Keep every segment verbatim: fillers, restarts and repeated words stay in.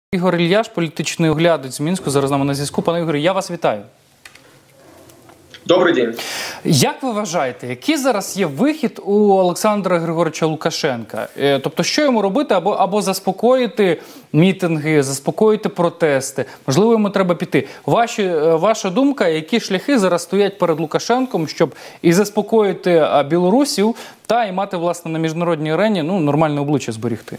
Ігор Ільяш, політичний оглядач з Мінську, зараз з нами на зв'язку. Пане Ігорі, я вас вітаю. Добрий день. Як ви вважаєте, який зараз є вихід у Олександра Григоровича Лукашенка? Тобто, що йому робити? Або, або заспокоїти мітинги, заспокоїти протести? Можливо, йому треба піти. Ваші, ваша думка, які шляхи зараз стоять перед Лукашенком, щоб і заспокоїти білорусів, та і мати, власне, на міжнародній арені ну, нормальне обличчя зберігти?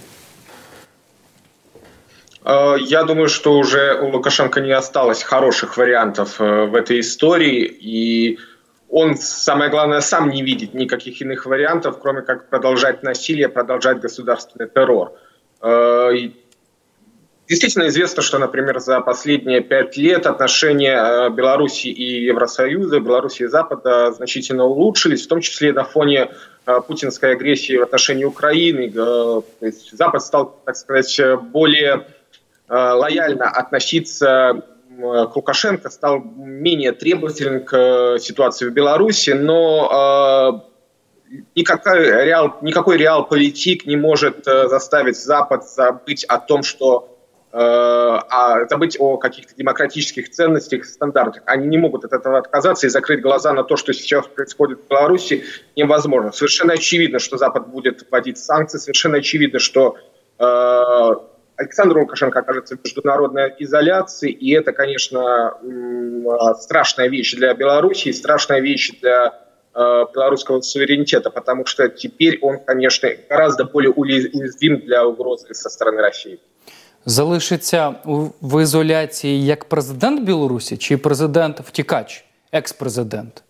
Я думаю, что уже у Лукашенко не осталось хороших вариантов в этой истории, и он, самое главное, сам не видит никаких иных вариантов, кроме как продолжать насилие, продолжать государственный террор. Действительно известно, что, например, за последние пять лет отношения Беларуси и Евросоюза, Беларуси и Запада значительно улучшились, в том числе на фоне путинской агрессии в отношении Украины. То есть Запад стал, так сказать, более лояльно относиться к Лукашенко, стал менее требователен к ситуации в Беларуси, но э, никакой, реал, никакой реал-политик не может заставить Запад забыть о том, что э, а, забыть о каких-то демократических ценностях и стандартах. Они не могут от этого отказаться, и закрыть глаза на то, что сейчас происходит в Беларуси, невозможно. Совершенно очевидно, что Запад будет вводить санкции, совершенно очевидно, что э, Александр Лукашенко окажется в международной изоляции, и это, конечно, страшная вещь для Беларуси, страшная вещь для э, белорусского суверенитета, потому что теперь он, конечно, гораздо более уязвим для угрозы со стороны России. Залишиться в ізоляції як президент Білорусі чи президент-втікач, екс-президент?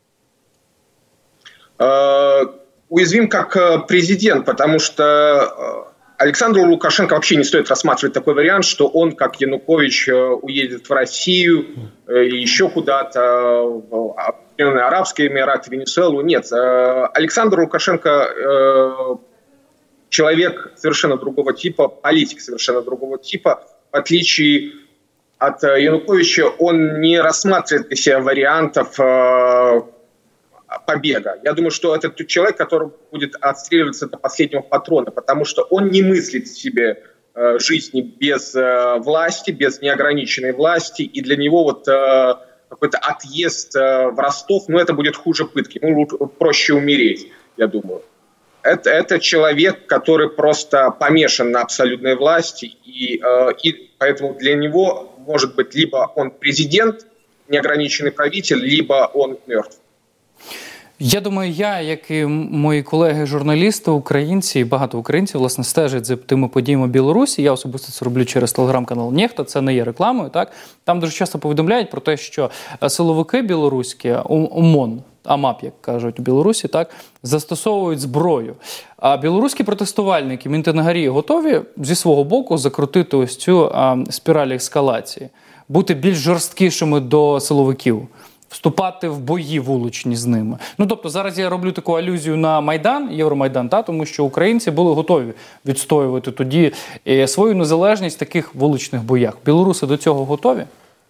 Э, уязвим как президент, потому что Александру Лукашенко вообще не стоит рассматривать такой вариант, что он, как Янукович, уедет в Россию или еще куда-то, в Объединенные Арабские Эмираты, Венесуэлу. Нет, Александр Лукашенко человек совершенно другого типа, политик совершенно другого типа. В отличие от Януковича, он не рассматривает для себя вариантов побега. Я думаю, что это тот человек, который будет отстреливаться до последнего патрона, потому что он не мыслит себе э, жизни без э, власти, без неограниченной власти, и для него вот э, какой-то отъезд э, в Ростов, ну это будет хуже пытки, ему лучше, проще умереть, я думаю. Это, это человек, который просто помешан на абсолютной власти, и, э, и поэтому для него может быть либо он президент, неограниченный правитель, либо он мертв. Я думаю, я, як і мої колеги-журналісти, українці, і багато українців, власне, стежать за тими подіями в Білорусі. Я особисто це роблю через телеграм-канал «Нехта», це не є рекламою, так? Там дуже часто повідомляють про те, що силовики білоруські, ОМОН, АМАП, як кажуть у Білорусі, так, застосовують зброю. А білоруські протестувальники, мітингарі готові зі свого боку закрутити ось цю а, спіраль ескалації, бути більш жорсткішими до силовиків, вступати в бої вуличні з ними. Ну, тобто, зараз я роблю таку алюзію на Майдан, Євромайдан, та, тому що українці були готові відстоювати тоді е, свою незалежність в таких вуличних боях. Білоруси до цього готові?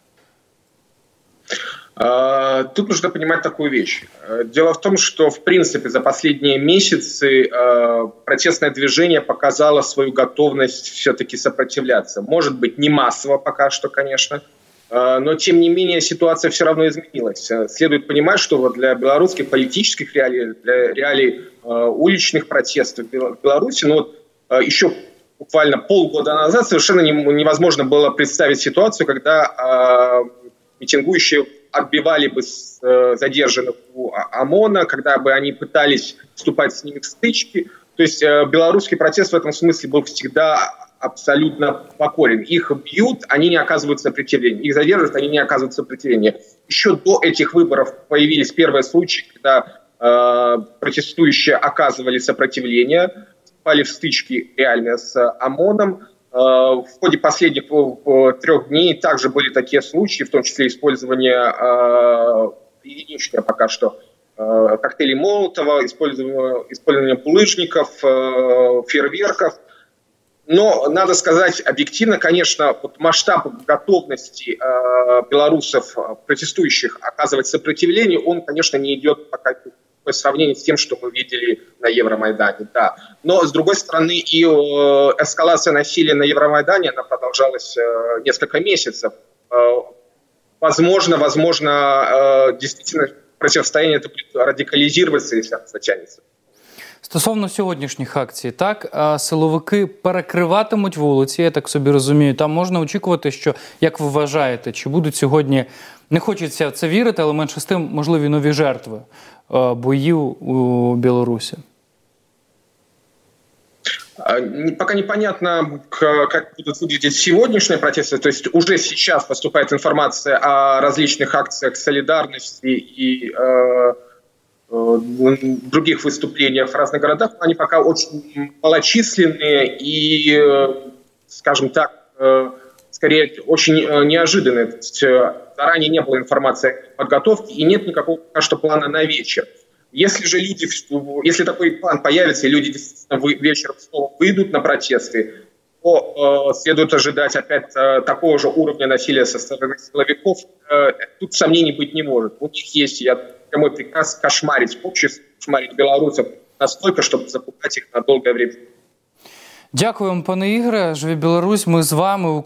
Тут нужно понимать такую вещь. Дело в том, что, в принципе, за последние месяцы протестное движение показало свою готовность все-таки сопротивляться. Может быть, не массово пока что, конечно, но, тем не менее, ситуация все равно изменилась. Следует понимать, что вот для белорусских политических реалий, для реалий э, уличных протестов в Беларуси, ну, вот, э, еще буквально полгода назад совершенно не, невозможно было представить ситуацию, когда э, митингующие отбивали бы с, э, задержанных у ОМОНа, когда бы они пытались вступать с ними в стычки. То есть э, белорусский протест в этом смысле был всегда абсолютно покорен. Их бьют, они не оказывают сопротивления. Их задерживают, они не оказывают сопротивления. Еще до этих выборов появились первые случаи, когда э, протестующие оказывали сопротивление, вступали в стычки реально с ОМОНом. Э, в ходе последних э, трех дней также были такие случаи, в том числе использование э, единичное пока что э, коктейлей Молотова, использование, использование булыжников, э, фейерверков. Но, надо сказать объективно, конечно, вот масштаб готовности э, белорусов, протестующих, оказывать сопротивление, он, конечно, не идет пока никакое сравнение с тем, что мы видели на Евромайдане. Да. Но, с другой стороны, и эскалация насилия на Евромайдане, она продолжалась несколько месяцев. Возможно, возможно, действительно противостояние это будет радикалізуватися, якщо це затягнеться. Стосовно сьогоднішніх акцій, так, силовики перекриватимуть вулиці, я так собі розумію, там можна очікувати, що, як ви вважаєте, чи будуть сьогодні, не хочеться в це вірити, але менше з тим можливі нові жертви боїв у Білорусі? Пока непонятно, как будут выглядеть сегодняшние протесты. То есть уже сейчас поступает информация о различных акциях солидарности и э, э, других выступлениях в разных городах. Они пока очень малочисленные и, э, скажем так, э, скорее очень неожиданные. То есть, э, заранее не было информации о подготовке и нет никакого пока что плана на вечер. Если же люди, если такой план появится, и люди действительно вечером снова выйдут на протесты, то э, следует ожидать опять э, такого же уровня насилия со стороны силовиков. Э, тут сомнений быть не может. У них есть я, прямой приказ кошмарить общество, кошмарить белорусов настолько, чтобы запугать их на долгое время. Дякую вам, пане Ігоре. Живі Білорусь, ми з вами.